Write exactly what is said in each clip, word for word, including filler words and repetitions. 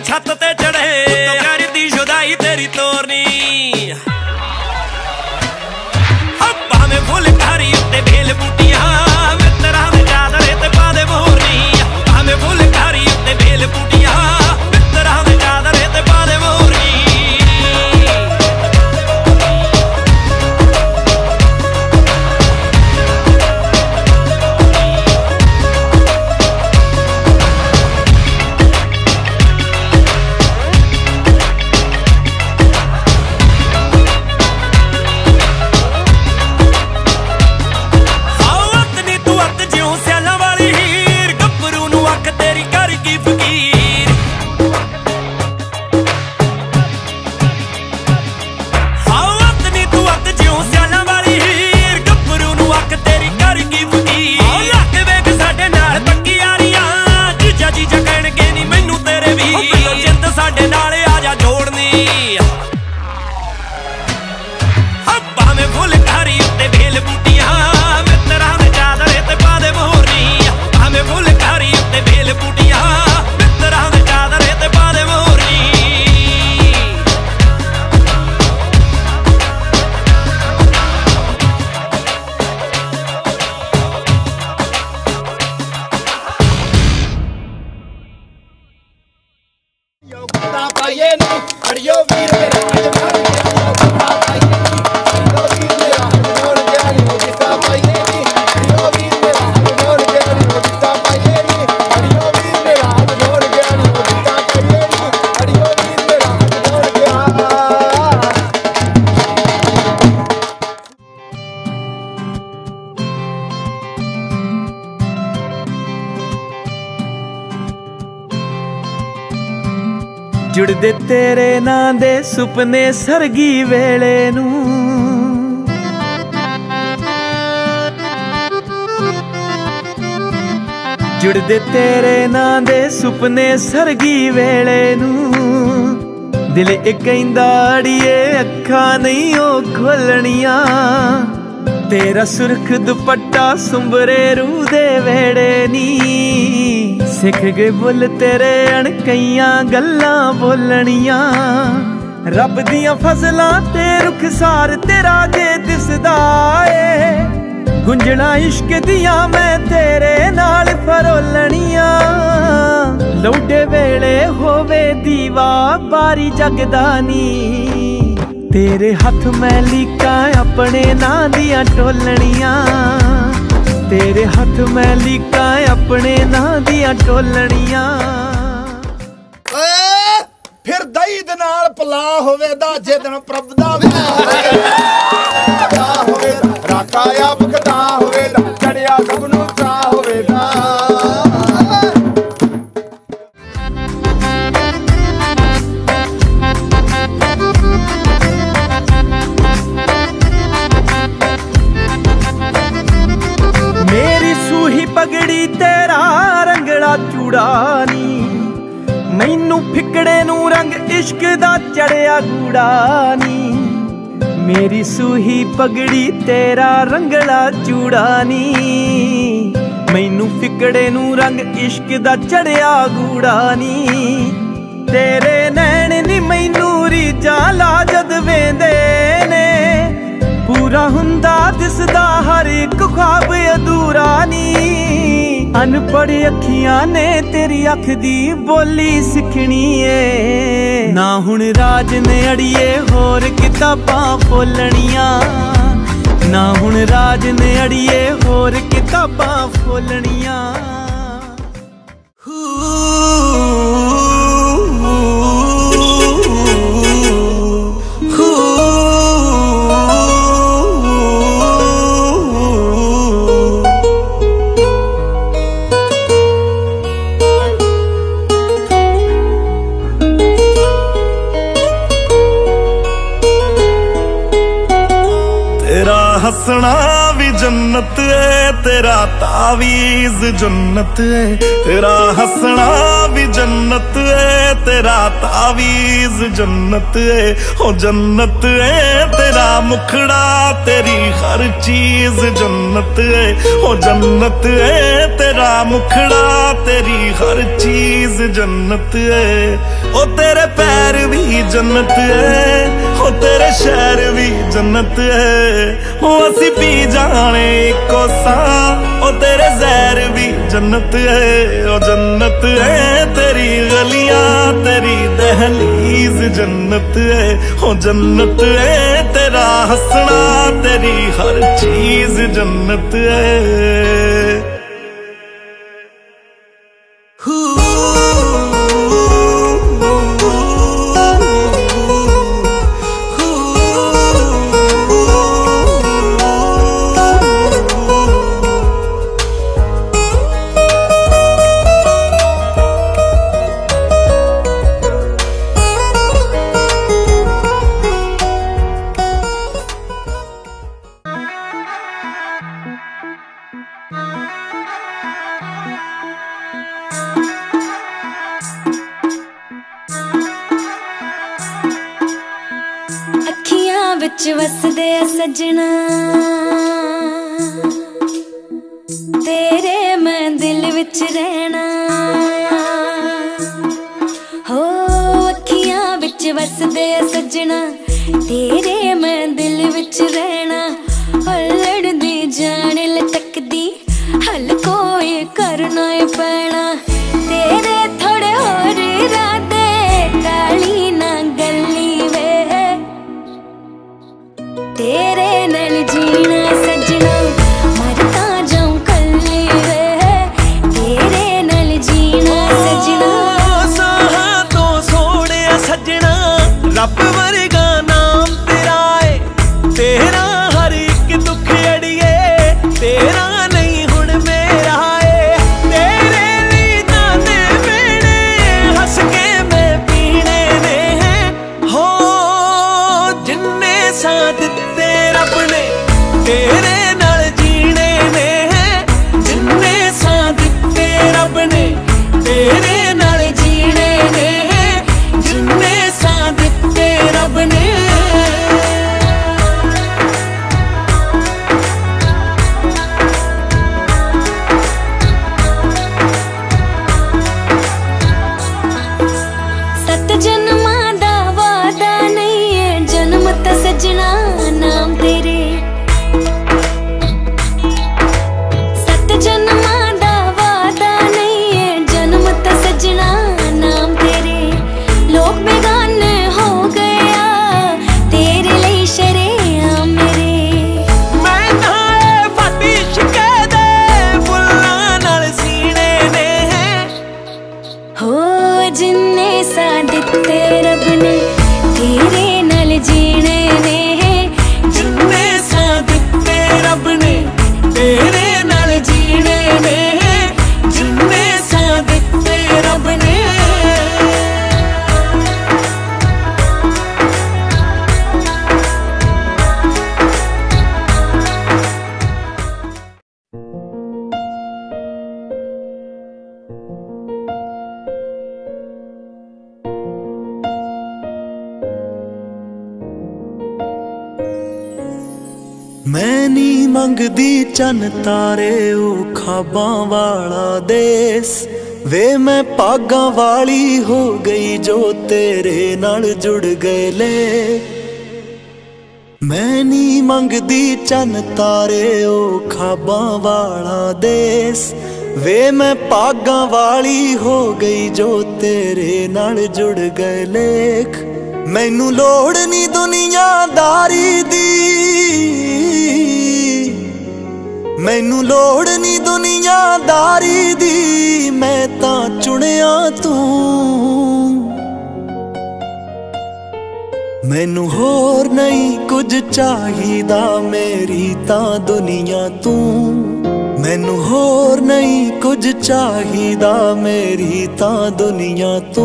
छत ते चढ़े प्यारी दी जुदाई तेरी तोरनी भावे फुल खारी उत्ते बेल बूटियां मित्तरां दे चादरे ते पा दे मोरनी भावे फुल खारी उत्ते बेल बूटियां मित्तरां दे चादरे ते पा दे मोरनी। जुड़दे तेरे नां दे सुपने सरगी वेले नूं जुड़दे तेरे नां दे सुपने सरगी वेले नूं दिल इक कहंदा अड़िए अखां नहीं ओ खोलणियां तेरा सुरख दुपट्टा सुंबरे रूह दे वेड़े नी सिख गए बुल तेरे अणकइयां गल्लां बोलणियां रब दियां फजलां ते रुखसार तेरा जे दिसदा ए गुंजना इश्क दियां मैं तेरे नाल फरोलणियां लौटे वेले होवे दीवा बारी जगदानी तेरे हथ मैं लीका अपने नां दियां टोलणियां तेरे हथ मैं लीका अपने नां दियां टोलणियां। फिर दही दे नाल पला होवे दा जे दिन प्रभ दा होवे राखा आप कदा होवे चढ़िया गगनू चा होवे दा पगड़ी तेरा रंगड़ा चूड़ानी मैनू फिकड़े नू रंग इश्क दा चढ़िया गूड़ानी मेरी सूही पगड़ी तेरा रंगड़ा चूड़ानी मैनू फिकड़े नू रंग इश्क दा चढ़िया गूड़ानी तेरे नैन नी मैनू रीजा ला जद वेंदे ने पूरा हुंदा दिसदा हर एक ख्वाब अधूरा नी अनपढ़ अखियां ने तेरी अख दी बोली सिखनी है ना हुण राज ने अड़िए होर किताबां फोलणियां ना हुण राज ने अड़िए होर किताबां फोलणियां। हसना भी जन्नत है तेरा तावीज़ जन्नत है तेरा हसना भी जन्नत है तेरा तावीज जन्नत है, ओ जन्नत है तेरा मुखड़ा तेरी हर चीज जन्नत है, ओ जन्नत है तेरा मुखड़ा तेरी हर चीज जन्नत है। ओ तेरे पैर भी जन्नत है, ओ तेरे शहर भी जन्नत है, ओ असी पी जाने इको सा, ओ तेरे जहर भी जन्नत है, ओ जन्नत है तेरी गलियां तेरी दहलीज जन्नत है, ओ जन्नत है तेरा हंसना तेरी हर चीज जन्नत है। विच वसदे सजना तेरे मैं दिल विच रहना, हो अखियां विच वसदे सजना तेरे मैं दिल विच रहना। लड़दी जान लटकदी हल कोई करना पैना, तेरे थोड़े होर इरादे काली ना गली वे, तेरे नाल जीना सजना मरता जाऊं कल्ली वे, तेरे नाल जीना सजना। साहा तो सोने सजना रब वर्गा नाम तेरा है, तेरा हर एक दुख अड़िए तेरा नहीं हुण मेरा है, तेरे लिए ताने मेरे हंस के मैं पीने ने हो, जिन्ने साथ रब ने तेरे नाल जीने ने, जिन्ने साथ दिते रब ने तेरे नाल जीने ने, जिन्ने साथ दिते रब ने। सत जन्मां दा वादा नहीं है जन्म ता सजना नाम तेरे, सत जन्मां दा वादा नहीं है जन्म ता सजना नाम तेरे। लोग बेगाने हो गया तेरे लिए शरेआम मेरे, मैं नाए फतिश कह दे फुल्लां नाल सीने ने, हो जिन्ने सा दिते रब ने तेरे नाल जीने ने, जिन्ने साथ दिते रब ने तेरे नाल जीने ने, जिन्ने साथ दिते रब ने। मैं नी मंगदी चन तारे ओ खाबां वाला देस, वे मैं पागां वाली हो गई जो तेरे नाल जुड़ गए ले। मैं नी मंगदी चन तारे ओ खाबां वाला देस, वे मैं पागां वाली हो गई जो तेरे नाल जुड़ गए लेख। मैनू लोड़ नी दुनियादारी दी, मैनू लोड़ नी दुनियादारी दी, मैं तां चुनिया तू। मैनू होर नहीं कुछ चाहिदा मेरी तां दुनिया तू, मैनू होर नहीं कुछ चाहिदा मेरी तां दुनिया तू।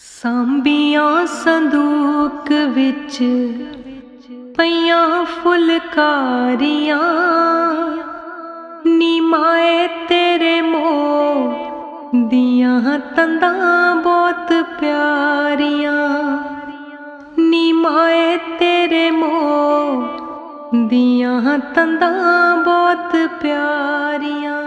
सांबियां संदूक विच पईयां फुल फुलकारियां नी माए तेरे मोह दियां तंदा बहुत प्यारियां नी माए तेरे मोह दियां तंदा बहुत प्यारियां।